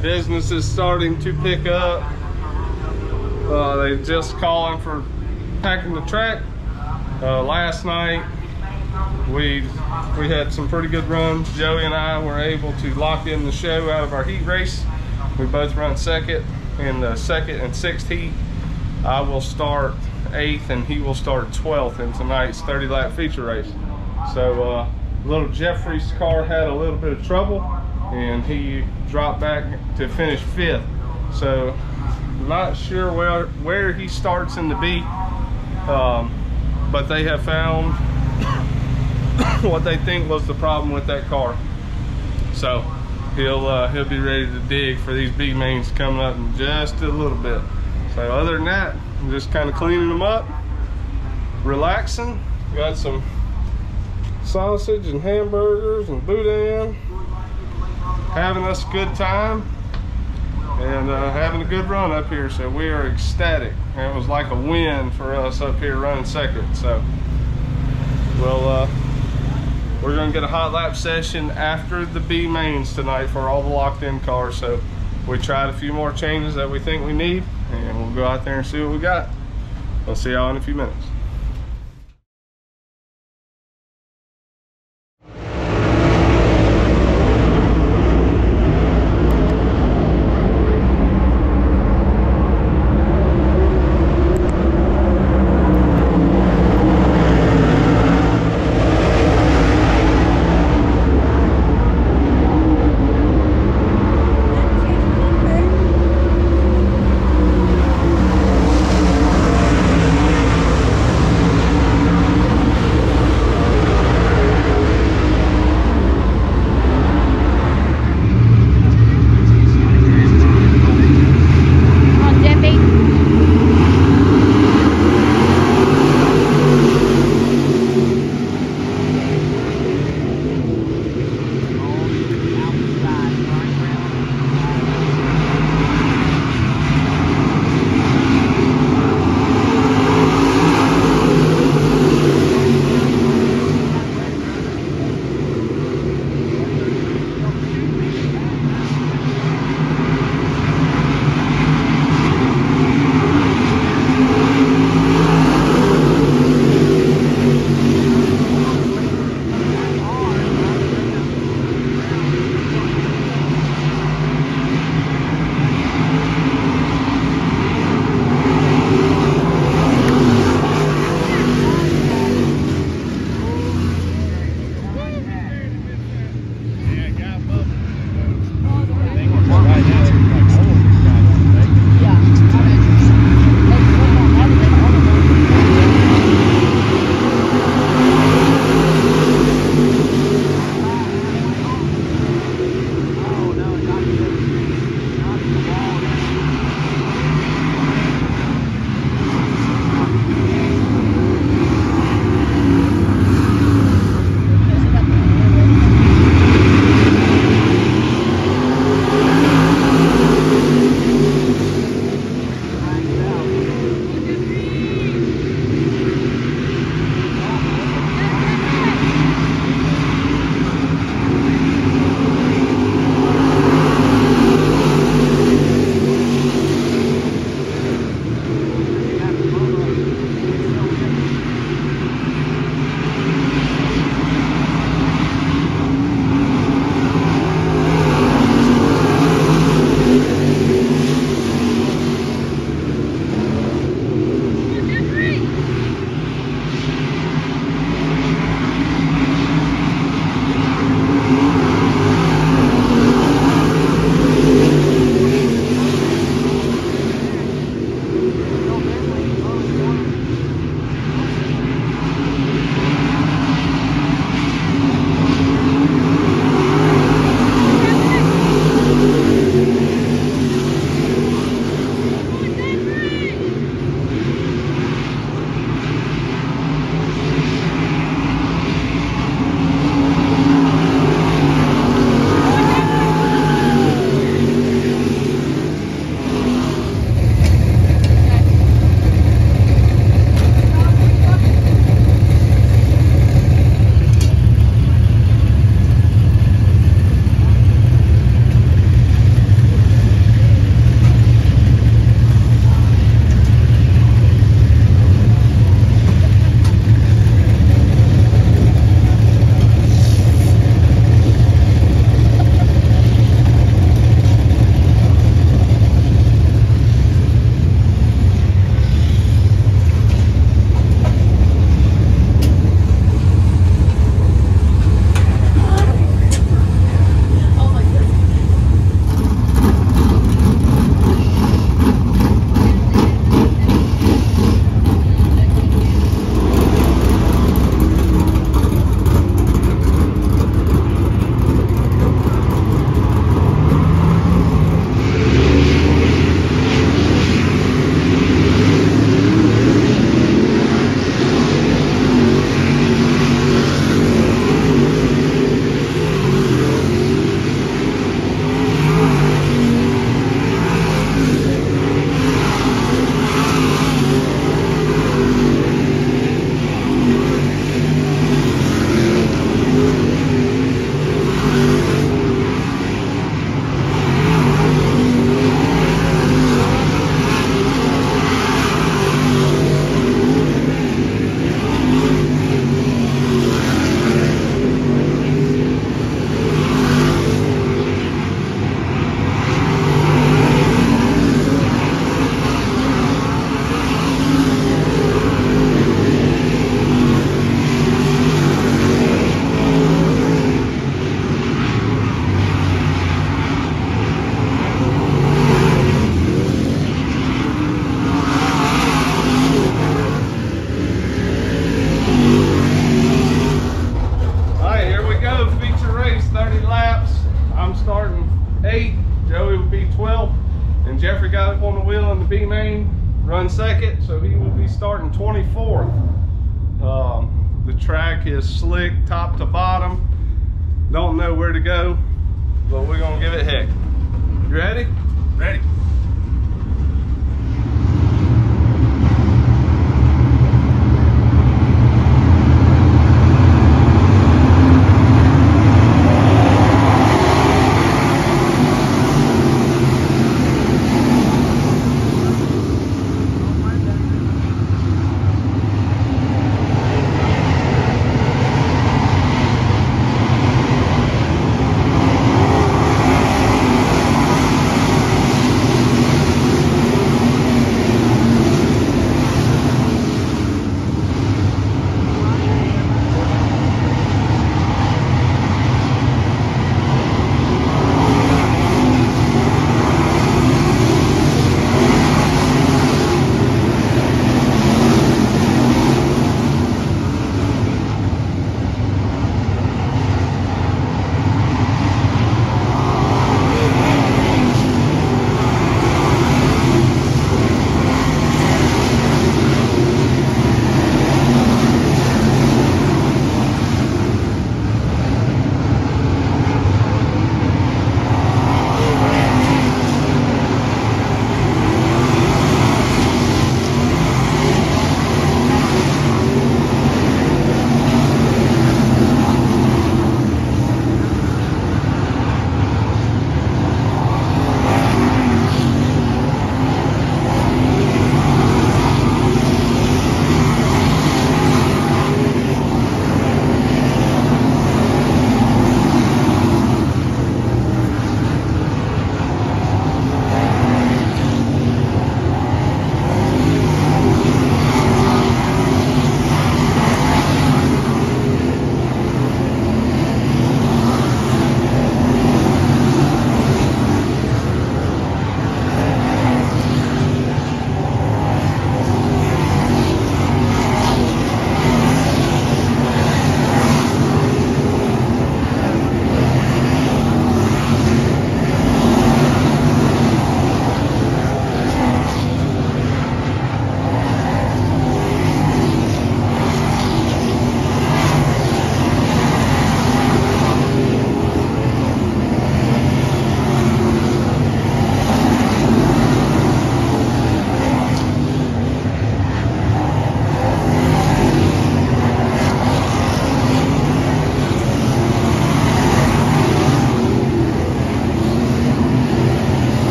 business is starting to pick up. They just calling for packing the track. Last night we had some pretty good runs. Joey and I were able to lock in the show out of our heat race. We both run second in the second and sixth heat. I will start 8th and he will start 12th in tonight's 30 lap feature race. So little Jeffrey's car had a little bit of trouble and he dropped back to finish 5th. So not sure where he starts in the B, but they have found what they think was the problem with that car. So he'll be ready to dig for these B mains coming up in just a little bit. So other than that, I'm just kind of cleaning them up, relaxing. Got some sausage and hamburgers and boudin, having us a good time and having a good run up here. So we are ecstatic. It was like a win for us up here running second. So we're gonna get a hot lap session after the B mains tonight for all the locked in cars. So we tried a few more changes that we think we need, and we'll go out there and see what we got. We'll see y'all in a few minutes. 12th, and Jeffrey got up on the wheel in the B main, run second, so he will be starting 24th. The track is slick top to bottom. Don't know where to go, but we're gonna give it heck. You ready? Ready.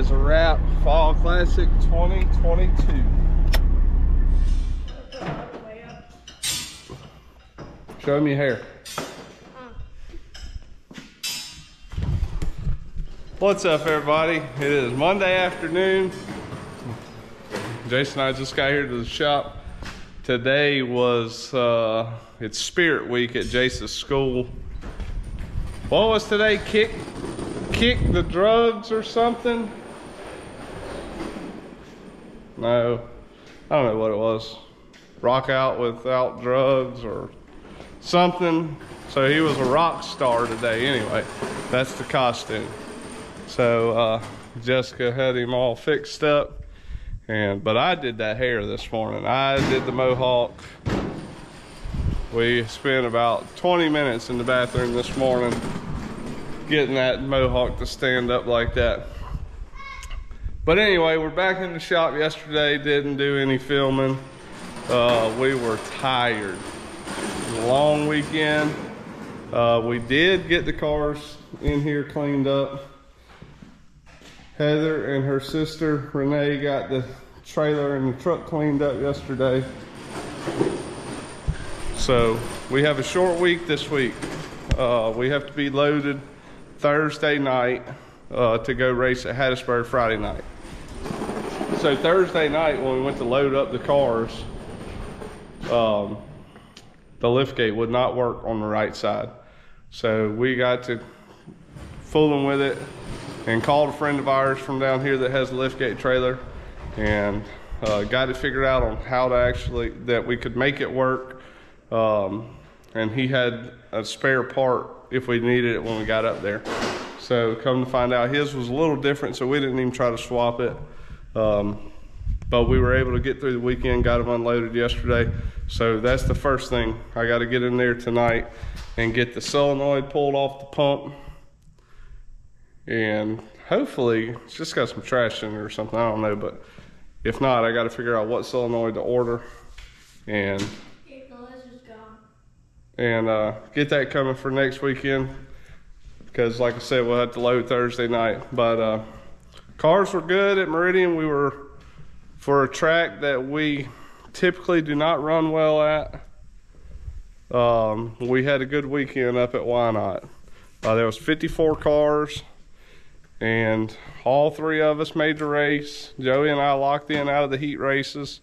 is a wrap. Fall Classic 2022. Show me your hair. What's up, everybody? It is Monday afternoon. Jason and I just got here to the shop. Today was it's Spirit Week at Jason's school. What was today? Kick the drugs or something? No, I don't know what it was. Rock out without drugs or something. So he was a rock star today anyway. That's the costume. So Jessica had him all fixed up, but I did that hair this morning. I did the mohawk. We spent about 20 minutes in the bathroom this morning getting that mohawk to stand up like that. But anyway, we're back in the shop. Yesterday didn't do any filming. We were tired. It was a long weekend. We did get the cars in here cleaned up. Heather and her sister Renee got the trailer and the truck cleaned up yesterday. So we have a short week this week. We have to be loaded Thursday night to go race at Hattiesburg Friday night. So Thursday night when we went to load up the cars, the liftgate would not work on the right side. So we got to fooling with it and called a friend of ours from down here that has a liftgate trailer and got it figured out on how to that we could make it work. And he had a spare part if we needed it when we got up there. So come to find out, his was a little different, so we didn't even try to swap it. But we were able to get through the weekend, got them unloaded yesterday. So that's the first thing. I got to get in there tonight and get the solenoid pulled off the pump. And hopefully it's just got some trash in it or something, I don't know. But if not, I got to figure out what solenoid to order and get that coming for next weekend, because like I said, we'll have to load Thursday night. But cars were good at Meridian. We were for a track that we typically do not run well at. We had a good weekend up at Whynot. There was 54 cars and all three of us made the race. Joey and I locked in out of the heat races.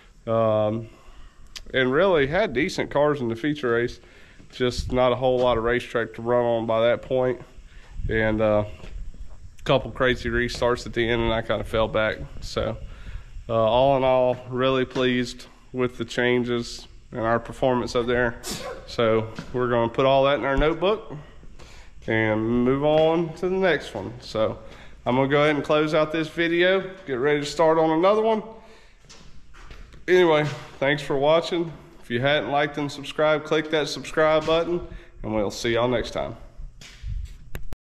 And really had decent cars in the feature race, just not a whole lot of racetrack to run on by that point. And a couple crazy restarts at the end and I kind of fell back. So all in all, really pleased with the changes and our performance up there. So we're going to put all that in our notebook and move on to the next one. So I'm going to go ahead and close out this video, get ready to start on another one. Anyway, thanks for watching. If you hadn't liked and subscribed, click that subscribe button, and we'll see y'all next time.